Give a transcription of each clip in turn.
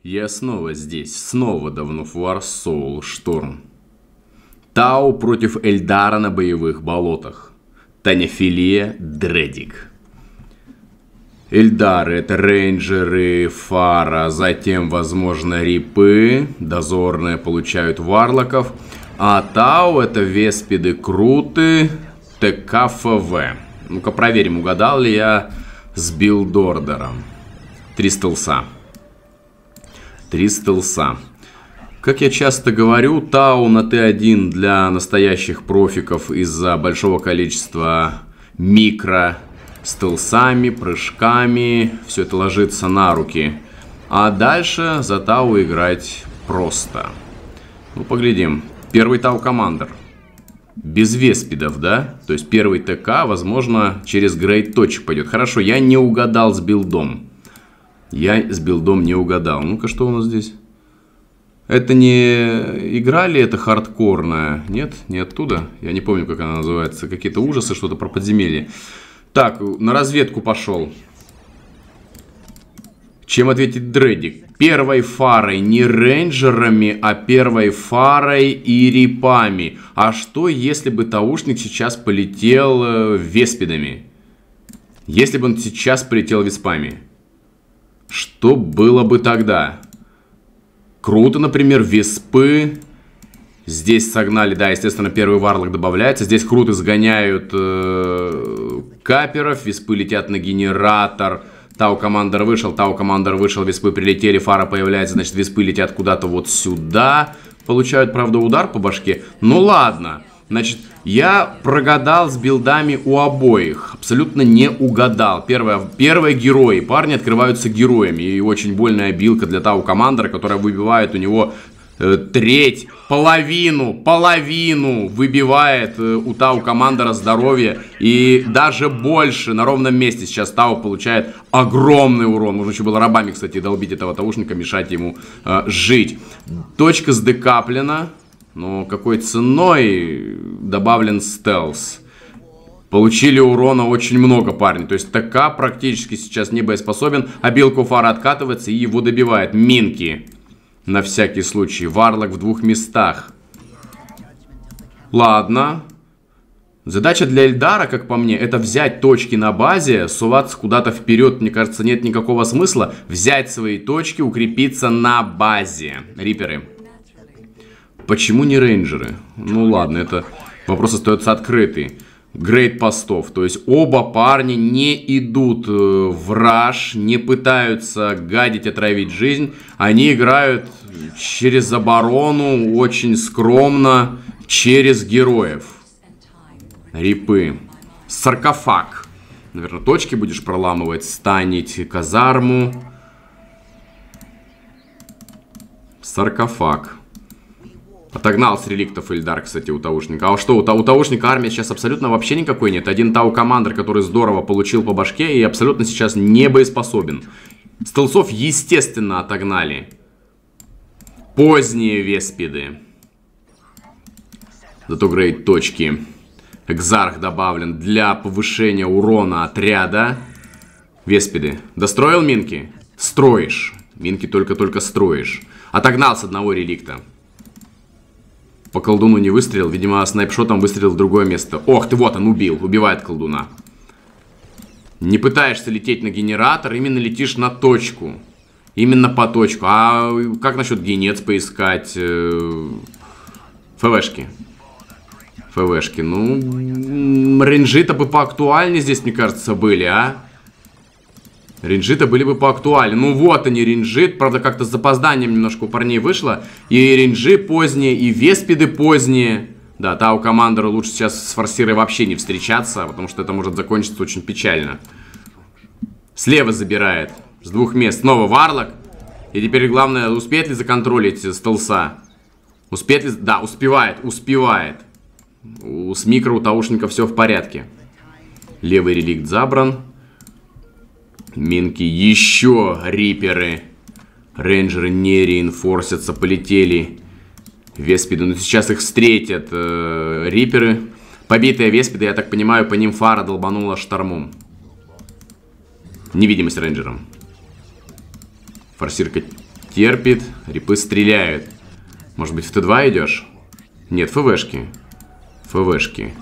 Я снова здесь, снова давно в War Soul Шторм. Тау против Эльдара на боевых болотах. Таняфилия Дредик. Эльдары — это рейнджеры, фара, затем, возможно, рипы, дозорные получают варлоков. А Тау — это веспиды, круты, ТКФВ. Ну-ка проверим, угадал ли я с билдордером. 3 стелса. 3 стелса. Как я часто говорю, Тау на Т1 для настоящих профиков из-за большого количества микро стелсами, прыжками. Все это ложится на руки. А дальше за Тау играть просто. Ну, поглядим. Первый Тау командер. Без веспидов, да? То есть первый ТК, возможно, через грейд точек пойдет. Хорошо, я не угадал с билдом. Я с билдом не угадал. Ну-ка, что у нас здесь? Это не игра ли это хардкорная? Нет, не оттуда. Я не помню, как она называется. Какие-то ужасы, что-то про подземелье. Так, на разведку пошел. Чем ответить Дредик? Первой фарой не рейнджерами, а первой фарой и рипами. А что, если бы таушник сейчас полетел веспидами? Если бы он сейчас полетел веспами? Что было бы тогда? Круто, например, веспы. Здесь согнали, да, естественно, первый варлок добавляется. Здесь круто сгоняют каперов. Веспы летят на генератор. Тау командер вышел, веспы прилетели, фара появляется, значит, веспы летят куда-то вот сюда. Получают, правда, удар по башке. Ну ладно. Значит, я прогадал с билдами у обоих. Абсолютно не угадал. Первые герои. Парни открываются героями. И очень больная билка для Тау командера, которая выбивает у него треть, половину выбивает у Тау командера здоровье. И даже больше. На ровном месте сейчас Тау получает огромный урон. Можно еще было рабами, кстати, долбить этого таушника, мешать ему жить. Точка сдекаплена. Но какой ценой добавлен стелс? Получили урона очень много, парни. То есть ТК практически сейчас не боеспособен. А билка у фара откатывается и его добивает. Минки. На всякий случай. Варлок в 2 местах. Ладно. Задача для Эльдара, как по мне, это взять точки на базе. Суваться куда-то вперед, мне кажется, нет никакого смысла. Взять свои точки, укрепиться на базе. Риперы. Почему не рейнджеры? Ну ладно, это вопрос остается открытый. Грейд постов. То есть оба парня не идут в раш, не пытаются гадить, отравить жизнь. Они играют через оборону, очень скромно, через героев. Рипы. Саркофаг. Наверное, точки будешь проламывать, станить казарму. Саркофаг. Отогнал с реликтов Эльдар, кстати, у таушника. А что, у таушника армия сейчас абсолютно вообще никакой нет. Один Тау командер, который здорово получил по башке и абсолютно сейчас не боеспособен. Стелсов, естественно, отогнали. Поздние веспиды. Зато грейд точки. Экзарх добавлен для повышения урона отряда. Веспиды. Достроил минки? Строишь. Минки только-только строишь. Отогнал с одного реликта. По колдуну не выстрелил. Видимо, снайпшотом выстрелил в другое место. Ох ты, вот он, убил. Убивает колдуна. Не пытаешься лететь на генератор, именно летишь на точку. Именно по точку. А как насчет генец поискать? ФВшки. ФВшки. Ну, рейнджи-то бы поактуальнее здесь, мне кажется, были, а? Рейнджи-то были бы поактуальнее. Ну вот они, рейнджи. Правда, как-то с запозданием немножко у парней вышло. И рейнджи поздние, и веспиды поздние. Да, Тау командеру лучше сейчас с форсирой вообще не встречаться, потому что это может закончиться очень печально. Слева забирает. С 2 мест. Снова варлок. И теперь главное, успеет ли законтролить стелса? Успеет ли? Да, успевает. С микро у таушника все в порядке. Левый реликт забран. Минки, еще риперы. Рейнджеры не реинфорсятся, полетели. Веспиды, ну сейчас их встретят риперы. Побитые веспиды, я так понимаю, по ним фара долбанула штормом. Невидимость рейнджером. Форсирка терпит. Рипы стреляют. Может быть, в Т2 идешь? Нет, ФВшки. ФВшки.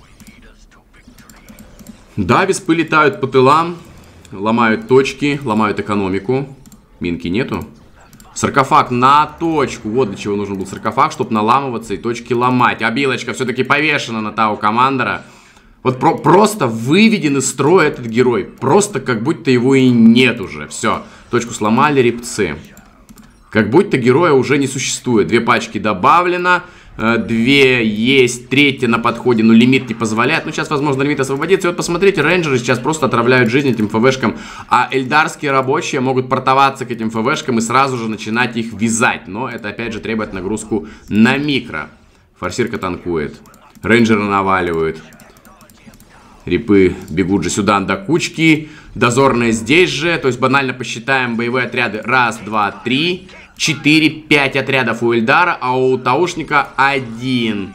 Да, веспы летают по тылам. Ломают точки, ломают экономику. Минки нету. Саркофаг на точку. Вот для чего нужен был саркофаг, чтобы наламываться и точки ломать. А Билочка все-таки повешена на Тау Командера. Вот просто выведен из строя этот герой. Просто как будто его и нет уже. Все, точку сломали, репцы. Как будто героя уже не существует. 2 пачки добавлено. 2 есть, 3 на подходе, но лимит не позволяет. Ну, сейчас, возможно, лимит освободится. И вот посмотрите, рейнджеры сейчас просто отравляют жизнь этим ФВшкам. А эльдарские рабочие могут портоваться к этим ФВшкам и сразу же начинать их вязать. Но это, опять же, требует нагрузку на микро. Форсирка танкует. Рейнджеры наваливают. Рипы бегут же сюда до кучки. Дозорные здесь же. То есть банально посчитаем боевые отряды. 1, 2, 3, 4, 5 отрядов у Эльдара, а у Таушника 1,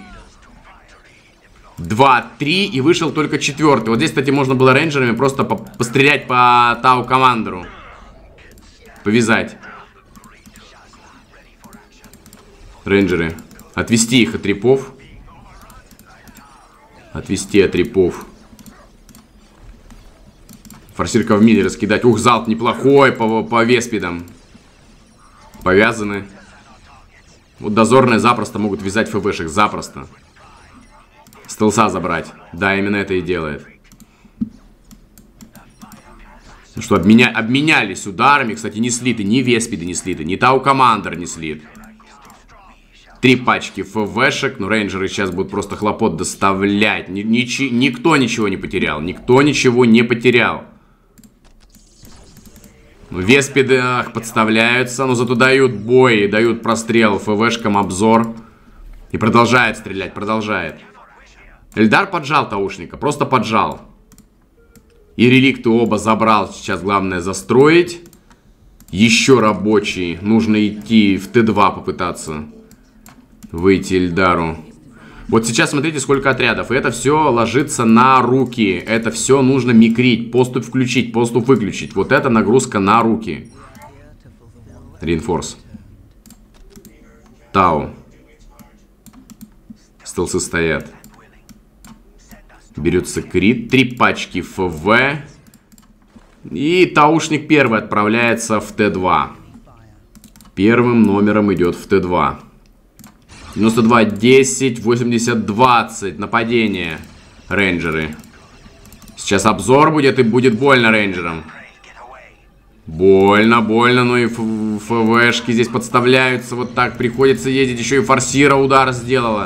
2, 3 и вышел только 4. Вот здесь, кстати, можно было рейнджерами просто пострелять по Тау Командеру. Повязать. Рейнджеры. Отвести их от рипов. Отвести от рипов. Форсирка в мире раскидать. Ух, залп неплохой по веспидам. Повязаны. Вот дозорные запросто могут вязать ФВшек. Запросто. Стелса забрать. Да, именно это и делает. Ну что, обменялись ударами. Кстати, не слиты. Ни веспиды не слиты. Ни Тау Командер не слит. 3 пачки ФВшек. Ну, рейнджеры сейчас будут просто хлопот доставлять. Никто ничего не потерял. Никто ничего не потерял. Ну, веспиды подставляются, но зато дают бой, дают прострел ФВшкам, обзор. И продолжает стрелять, продолжает. Эльдар поджал Таушника, просто поджал. И реликты оба забрал, сейчас главное застроить. Еще рабочий, нужно идти в Т2 попытаться. Выйти Эльдару. Вот сейчас смотрите, сколько отрядов. И это все ложится на руки. Это все нужно микрить. Поступ включить, поступ выключить. Вот это нагрузка на руки. Реинфорс. Тау. Стелсы стоят. Берется крит. 3 пачки ФВ. И Таушник первый отправляется в Т2. Первым номером идет в Т2. 92, 10, 80, 20. Нападение. Рейнджеры. Сейчас обзор будет и будет больно рейнджерам. Больно, больно. Ну и ФВшки здесь подставляются. Вот так приходится ездить. Еще и форсира удар сделала.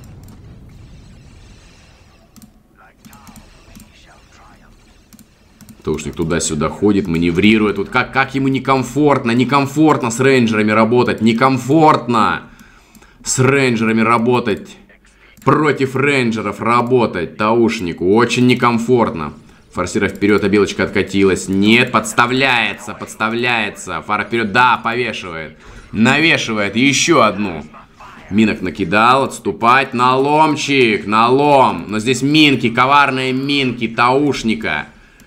Таушник туда-сюда ходит, маневрирует. Вот как ему некомфортно. Некомфортно с рейнджерами работать. Некомфортно. С рейнджерами работать. Против рейнджеров работать Таушнику очень некомфортно. Форсира вперед, а Белочка откатилась. Нет, подставляется, подставляется. Фара вперед, да, повешивает. Навешивает еще одну. Минок накидал, отступать. Наломчик, налом. Но здесь минки, коварные минки Таушника.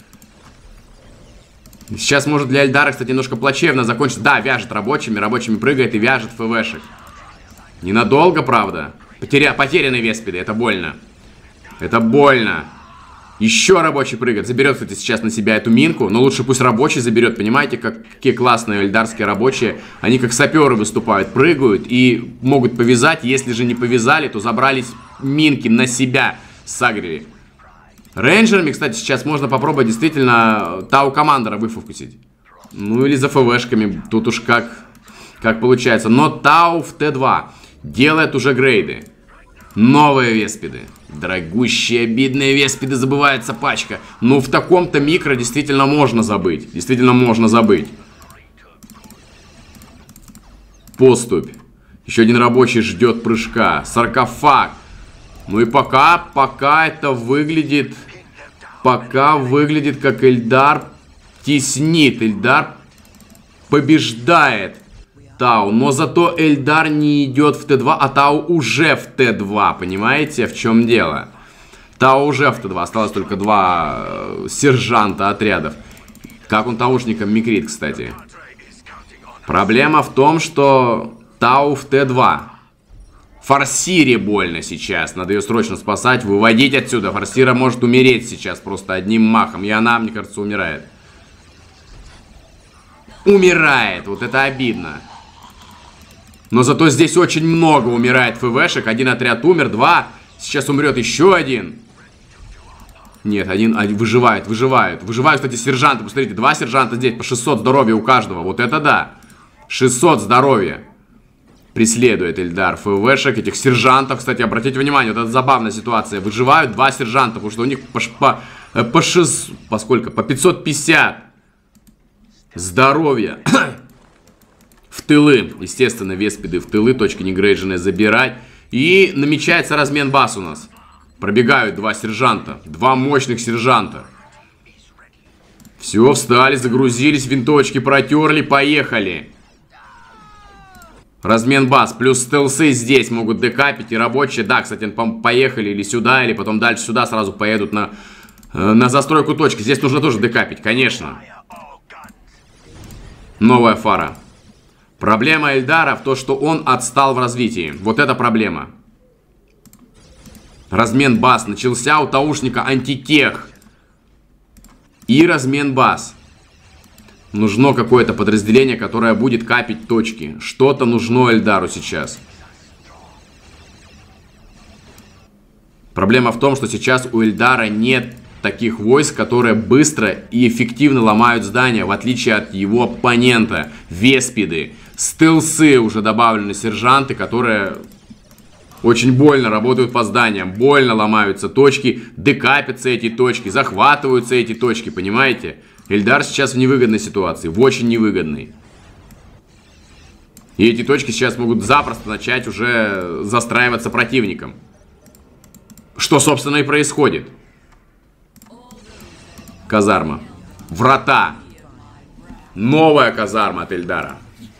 Сейчас может для Эльдара, кстати, немножко плачевно закончиться. Да, вяжет рабочими, рабочими прыгает и вяжет ФВшек. Ненадолго, правда. Потеряны веспиды, это больно. Это больно. Еще рабочий прыгает. Заберет, кстати, сейчас на себя эту минку. Но лучше пусть рабочий заберет. Понимаете, какие классные эльдарские рабочие. Они как саперы выступают. Прыгают и могут повязать. Если же не повязали, то забрались минки на себя. Сагрили. Рейнджерами, кстати, сейчас можно попробовать действительно Тау Командера выфокусить. Ну или за ФВшками. Тут уж как получается. Но Тау в Т2 делает уже грейды. Новые веспиды. Дорогущие, обидные веспиды. Забывается пачка. Но в таком-то микро действительно можно забыть. Действительно можно забыть. Поступь. Еще один рабочий ждет прыжка. Саркофаг. Ну и пока это выглядит... Пока выглядит, как Эльдар теснит. Эльдар побеждает Тау. Но зато Эльдар не идет в Т2, а Тау уже в Т2. Понимаете, в чем дело? Тау уже в Т2. Осталось только 2 сержанта отрядов. Как он Таушником микрит, кстати. Проблема в том, что Тау в Т2. Форсире больно сейчас. Надо ее срочно спасать, выводить отсюда. Форсира может умереть сейчас просто одним махом. И она, мне кажется, умирает. Умирает. Вот это обидно. Но зато здесь очень много умирает ФВшек. Один отряд умер, два. Сейчас умрет еще один. Нет, один выживает. Выживают, кстати, сержанты. Посмотрите, два сержанта здесь. По 600 здоровья у каждого. Вот это да. 600 здоровья. Преследует Эльдар ФВшек, этих сержантов. Кстати, обратите внимание, вот это забавная ситуация. Выживают два сержанта, потому что у них по сколько? По 550 здоровья. В тылы. Естественно, веспиды в тылы. Точки негрейдженные забирать. И намечается размен баз у нас. Пробегают два сержанта. Два мощных сержанта. Все, встали, загрузились, винтовочки протерли, поехали. Размен баз. Плюс стелсы здесь могут декапить. И рабочие, да, кстати, поехали или сюда, или потом дальше сюда сразу поедут на застройку точки. Здесь нужно тоже декапить, конечно. Новая фара. Проблема Эльдара в том, что он отстал в развитии. Вот это проблема. Размен баз. Начался у таушника антитех. И размен баз. Нужно какое-то подразделение, которое будет капить точки. Что-то нужно Эльдару сейчас. Проблема в том, что сейчас у Эльдара нет таких войск, которые быстро и эффективно ломают здания, в отличие от его оппонента. Веспиды. Стелсы уже добавлены сержанты, которые очень больно работают по зданиям. Больно ломаются точки, декапятся эти точки, захватываются эти точки, понимаете? Эльдар сейчас в невыгодной ситуации, в очень невыгодной. И эти точки сейчас могут запросто начать уже застраиваться противником. Что, собственно, и происходит. Казарма. Врата. Новая казарма от Эльдара.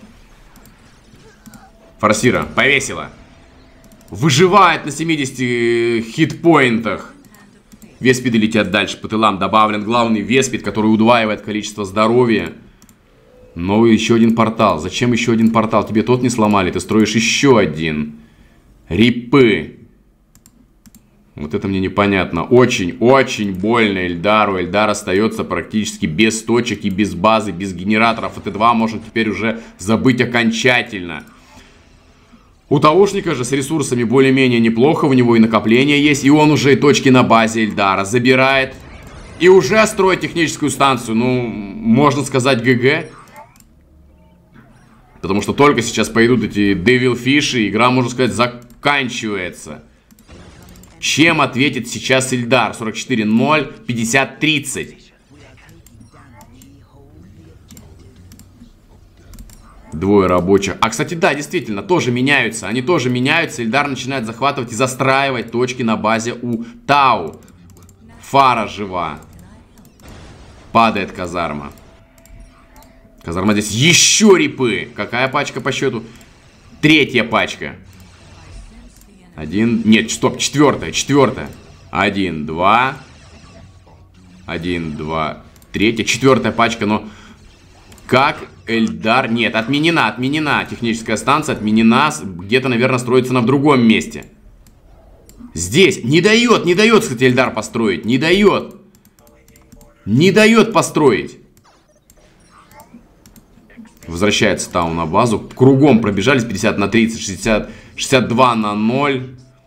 Форсира. Повесила. Выживает на 70 хитпоинтах. Веспиды летят дальше по тылам. Добавлен главный веспид, который удваивает количество здоровья. Новый еще один портал. Зачем еще один портал? Тебе тот не сломали. Ты строишь еще один. Рипы. Вот это мне непонятно. Очень-очень больно Эльдару. Эльдар остается практически без точек и без базы, без генераторов. АТ-2 можно теперь уже забыть окончательно. У таушника же с ресурсами более-менее неплохо. У него и накопление есть. И он уже и точки на базе Эльдара забирает. И уже строит техническую станцию. Ну, можно сказать, ГГ. Потому что только сейчас пойдут эти Devilfish, и игра, можно сказать, заканчивается. Чем ответит сейчас Эльдар? 44-0, 50-30. Двое рабочих. А, кстати, да, действительно, тоже меняются. Они тоже меняются. Эльдар начинает захватывать и застраивать точки на базе у Тау. Фара жива. Падает казарма. Казарма здесь. Еще рипы. Какая пачка по счету? Третья пачка. Один. Нет, стоп, четвертая. 1, 2. 1, 2. Третья. Четвертая пачка, но... Как Эльдар... Нет, отменена. Техническая станция отменена. Где-то, наверное, строится она в другом месте. Здесь. Не дает, кстати, Эльдар построить. Не дает построить. Возвращается Тау на базу. Кругом пробежались. 50 на 30, 60, 62 на 0.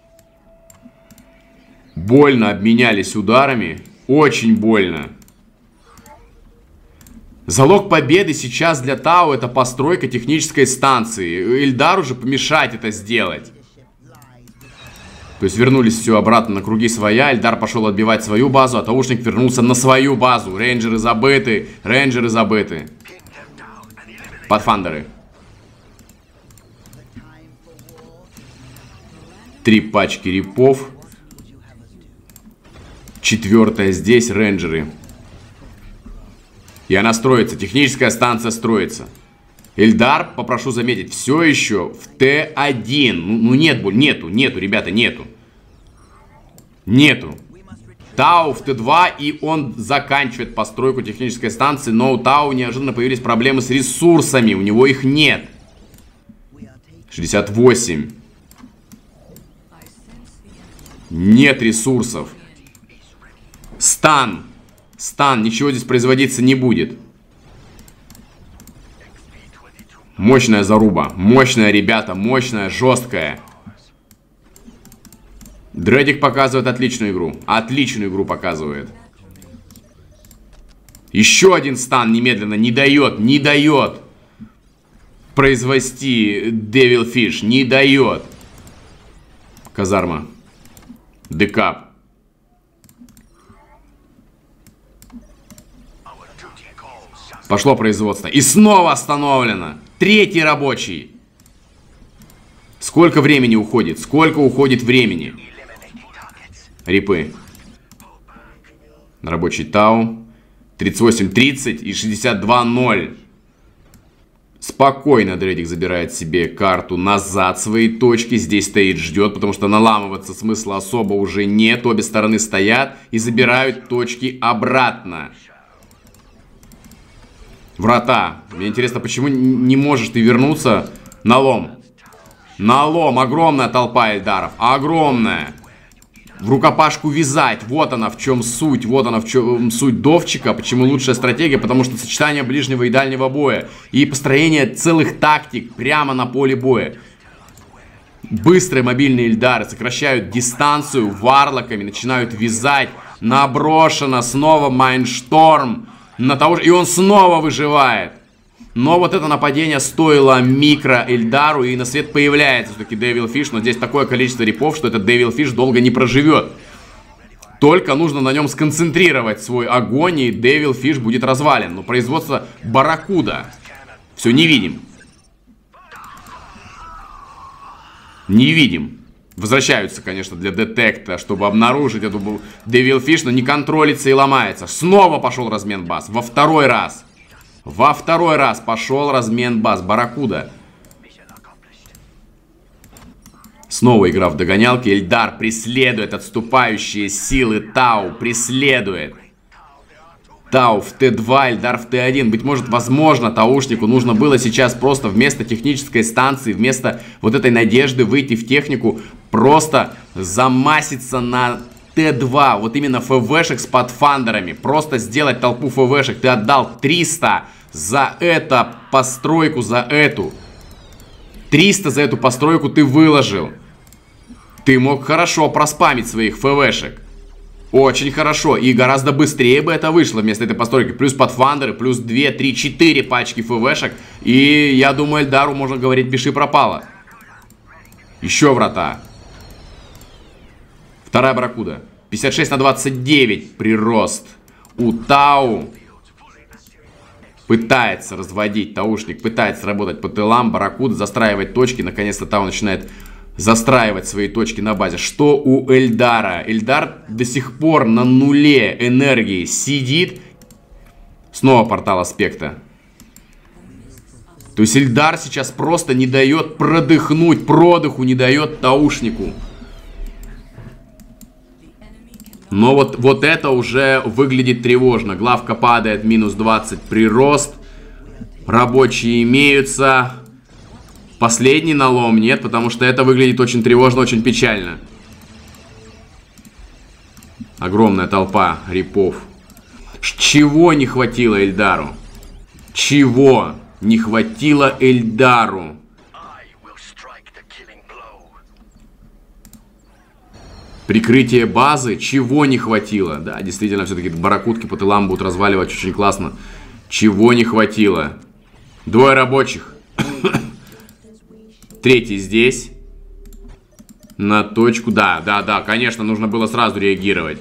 Больно обменялись ударами. Очень больно. Залог победы сейчас для Тау — это постройка технической станции. Эльдару же помешать это сделать. То есть вернулись все обратно на круги своя. Эльдар пошел отбивать свою базу, а таушник вернулся на свою базу. Рейнджеры забыты. Патфандеры. 3 пачки рипов. 4-я здесь, рейнджеры. И она строится, техническая станция строится. Эльдар, попрошу заметить, все еще в Т1. Ну нету, ребята, нету. Тау в Т2, и он заканчивает постройку технической станции, но у Тау неожиданно появились проблемы с ресурсами, у него их нет. 68. Нет ресурсов. Стан. Стан, ничего здесь производиться не будет. Мощная заруба. Мощная, ребята, мощная, жесткая. Дредик показывает отличную игру. Отличную игру показывает. Еще один стан немедленно. Не дает, не дает произвести Devil Fish. Не дает. Казарма. Декап. Пошло производство. И снова остановлено. Третий рабочий. Сколько времени уходит? Сколько уходит времени? Рипы. Рабочий Тау. 38-30 и 62-0. Спокойно Дредик забирает себе карту назад своей точки. Здесь стоит, ждет, потому что наламываться смысла особо уже нет. Обе стороны стоят и забирают точки обратно. Врата. Мне интересно, почему не можешь ты вернуться на лом? На лом. Огромная толпа эльдаров. Огромная. В рукопашку вязать. Вот она в чем суть. Вот она в чем суть Довчика. Почему лучшая стратегия? Потому что сочетание ближнего и дальнего боя. И построение целых тактик прямо на поле боя. Быстрые мобильные эльдары сокращают дистанцию варлоками. Начинают вязать. Наброшено. Снова Майншторм. На того же... И он снова выживает. Но вот это нападение стоило микро Эльдару, и на свет появляется все-таки Devil Fish, но здесь такое количество рипов, что этот Devil Fish долго не проживет. Только нужно на нем сконцентрировать свой огонь, и Devil Fish будет развален. Но производство Барракуда. Все, не видим. Не видим. Возвращаются, конечно, для детекта, чтобы обнаружить эту Devil Fish, но не контролится и ломается. Снова пошел размен баз. Во второй раз. Во второй раз пошел размен баз. Барракуда. Снова игра в догонялки. Эльдар преследует отступающие силы Тау. Преследует. Тау в Т2, Эльдар в Т1. Быть может, возможно, Таушнику нужно было сейчас просто вместо технической станции, вместо вот этой надежды выйти в технику, просто замаситься на Т2. Вот именно ФВшек с подфандерами. Просто сделать толпу ФВшек. Ты отдал 300 за это постройку, за эту. 300 за эту постройку ты выложил. Ты мог хорошо проспамить своих ФВшек. Очень хорошо. И гораздо быстрее бы это вышло вместо этой постройки. Плюс подфандеры, плюс 2, 3, 4 пачки ФВшек. И я думаю, Эльдару можно говорить, пиши пропало. Еще врата. Вторая Барракуда. 56/29 прирост. У Тау. Пытается разводить Таушник. Пытается работать по тылам. Барракуда застраивает точки. Наконец-то Тау начинает застраивать свои точки на базе. Что у Эльдара? Эльдар до сих пор на нуле энергии сидит. Снова портал аспекта. То есть Эльдар сейчас просто не дает продыхнуть. Продыху не дает Таушнику. Но вот это уже выглядит тревожно. Главка падает, минус 20 прирост. Рабочие имеются. Последний налом нет, потому что это выглядит очень тревожно, очень печально. Огромная толпа рипов. Чего не хватило Эльдару? Чего не хватило Эльдару? Прикрытие базы. Чего не хватило? Да, действительно, все-таки барракудки по тылам будут разваливать очень классно. Чего не хватило? Двое рабочих. Третий здесь. На точку. Да, конечно, нужно было сразу реагировать.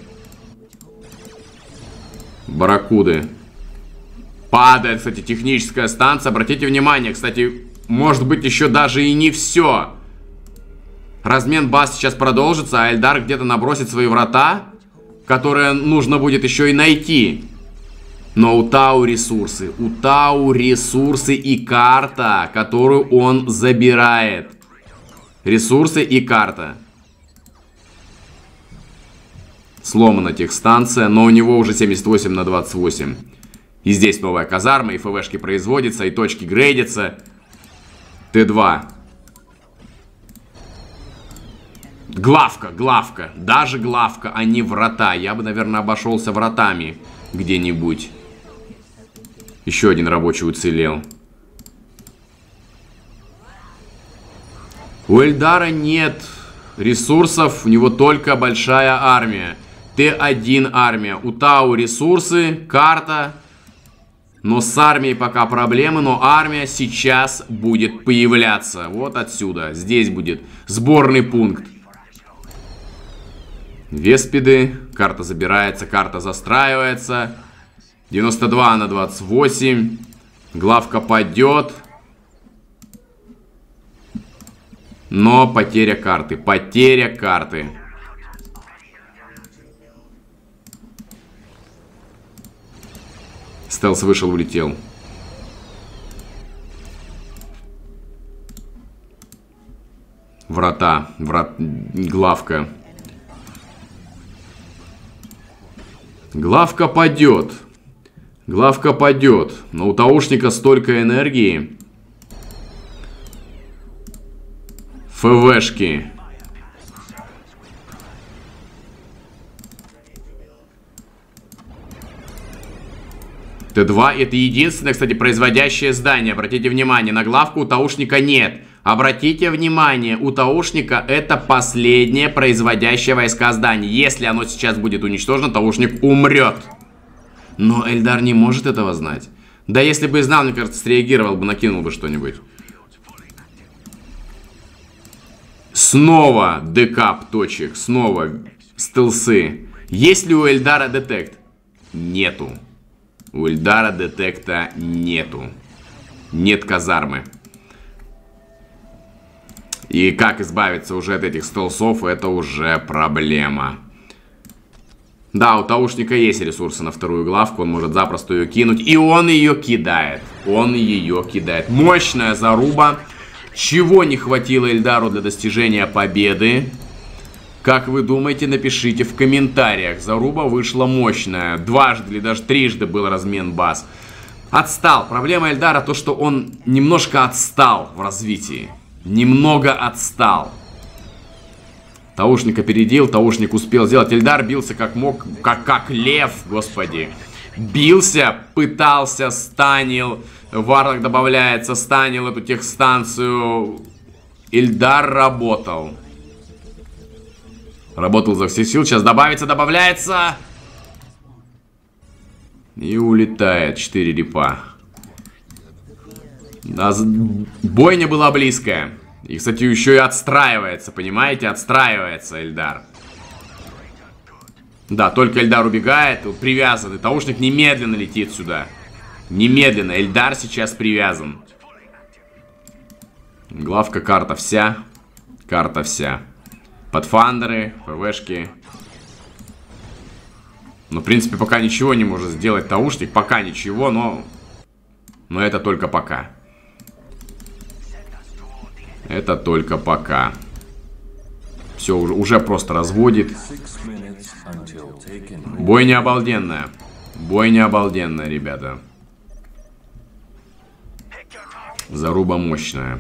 Барракуды. Падает, кстати, техническая станция. Обратите внимание, кстати, может быть еще даже и не все. Размен баз сейчас продолжится, а Эльдар где-то набросит свои врата, которые нужно будет еще и найти. Но у Тау ресурсы. У Тау ресурсы и карта, которую он забирает. Ресурсы и карта. Сломана техстанция, но у него уже 78 на 28. И здесь новая казарма, и ФВшки производятся, и точки грейдятся. Т2. Главка, главка. Даже главка, а не врата. Я бы, наверное, обошелся вратами где-нибудь. Еще один рабочий уцелел. У Эльдара нет ресурсов, у него только большая армия. Т1 армия. У Тау ресурсы, карта. Но с армией пока проблемы, но армия сейчас будет появляться. Вот отсюда. Здесь будет сборный пункт. Веспиды. Карта забирается, карта застраивается. 92 на 28. Главка падет. Но потеря карты. Потеря карты. Стелс вышел, улетел. Врата. Главка. Главка падет. Главка падет. Но у таушника столько энергии. ФВшки. Т2 это единственное, кстати, производящее здание. Обратите внимание, на главку у таушника нет. Обратите внимание, у таушника это последнее производящее войска здание. Если оно сейчас будет уничтожено, таушник умрет. Но Эльдар не может этого знать. Да если бы знал, мне кажется, среагировал бы, накинул бы что-нибудь. Снова декап точек, снова стелсы. Есть ли у Эльдара детект? Нету. У Эльдара детекта нету. Нет казармы. И как избавиться уже от этих стелсов, это уже проблема. Да, у таушника есть ресурсы на вторую главку, он может запросто ее кинуть. И он ее кидает. Он ее кидает. Мощная заруба. Чего не хватило Эльдару для достижения победы? Как вы думаете, напишите в комментариях. Заруба вышла мощная. Дважды или даже трижды был размен баз. Отстал. Проблема Эльдара то, что он немножко отстал в развитии. Немного отстал. Таушник опередил, таушник успел сделать. Эльдар бился как мог, как лев, господи. Бился, пытался, станил. Варлок добавляется, станил эту техстанцию. Эльдар работал. Работал за все сил. Сейчас добавится, добавляется. И улетает. 4 репа. Бойня была близкая. И, кстати, еще и отстраивается, понимаете? Отстраивается Эльдар. Да, только Эльдар убегает. Привязанный. Таушник немедленно летит сюда. Немедленно. Эльдар сейчас привязан. Главка, карта вся. Карта вся. Подфандеры, ПВшки. Ну, в принципе, пока ничего не может сделать таушник. Пока ничего, но это только пока. Это только пока. Все, уже просто разводит. Бойня обалденная. Бойня обалденная, ребята. Заруба мощная.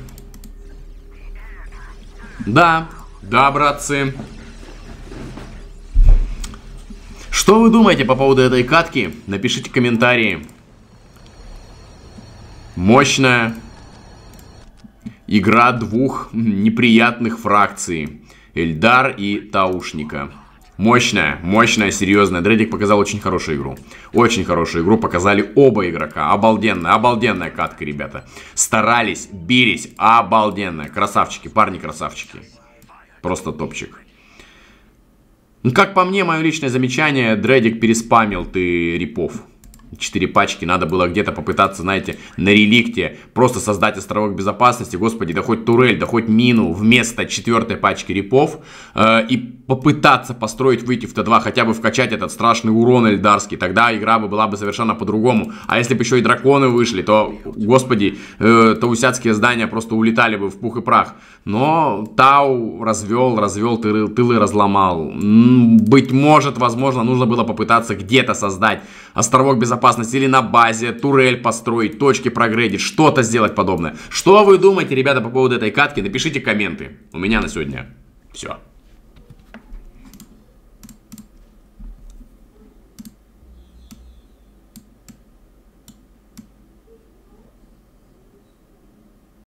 Да, да, братцы. Что вы думаете по поводу этой катки? Напишите комментарии. Мощная игра двух неприятных фракций. Эльдар и Таушника. Мощная, мощная, серьезная. Дредик показал очень хорошую игру. Очень хорошую игру показали оба игрока. Обалденная, обалденная катка, ребята. Старались, бились. Обалденная. Красавчики, парни красавчики. Просто топчик. Ну, как по мне, мое личное замечание, Дредик переспамил ты репов. 4 пачки, надо было где-то попытаться, знаете, на реликте просто создать островок безопасности, господи, да хоть турель, да хоть мину вместо 4-й пачки репов, и попытаться построить, выйти в Т2, хотя бы вкачать этот страшный урон эльдарский, тогда игра бы была бы совершенно по-другому. А если бы еще и драконы вышли, то, господи, таусядские здания просто улетали бы в пух и прах. Но Тау развел, тылы разломал. Быть может, возможно, нужно было попытаться где-то создать островок безопасности или на базе, турель построить, точки прогрейдить, что-то сделать подобное. Что вы думаете, ребята, по поводу этой катки? Напишите комменты. У меня на сегодня все.